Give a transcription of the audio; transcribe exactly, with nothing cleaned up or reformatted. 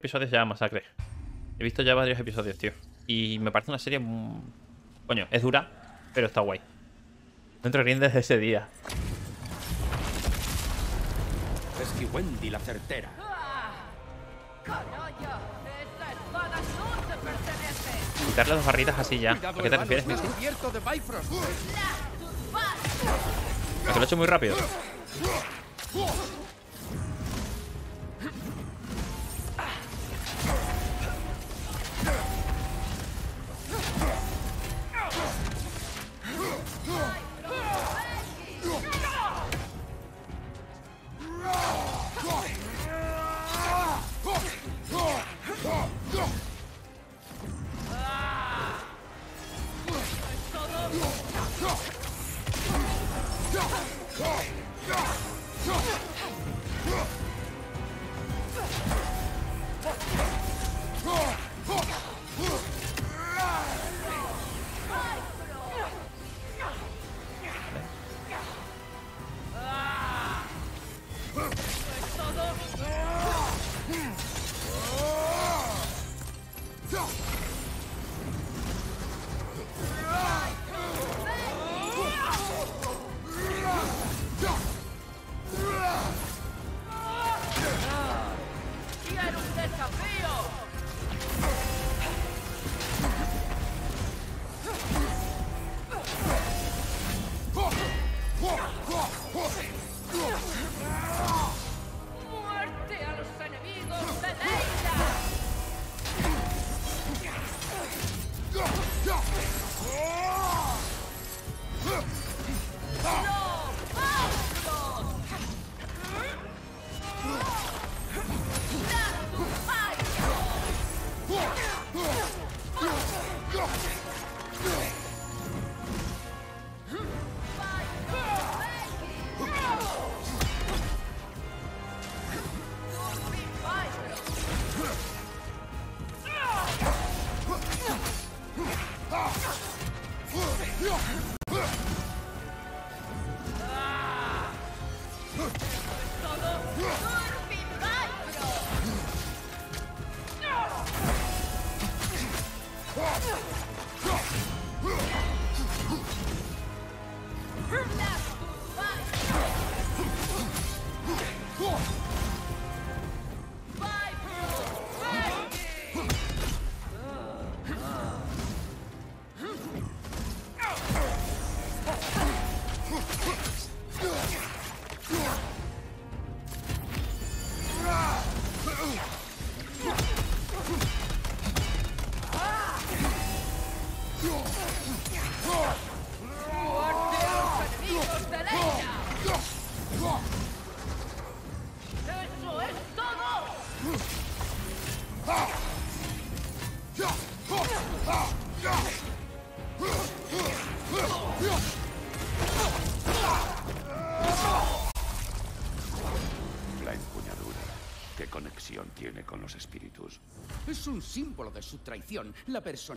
Episodios ya, Masacre. He visto ya varios episodios, tío. Y me parece una serie... muy... Coño, es dura, pero está guay. No entro bien desde ese día. Esquiwendi la certera. Quitarle dos barritas así ya. ¿A qué te refieres, Missy? ¿A que lo he hecho muy rápido? ¡Muerte a los enemigos de Leila! ¡Eso es todo! La empuñadura. ¿Qué conexión tiene con los espíritus? Es un símbolo de su traición. La persona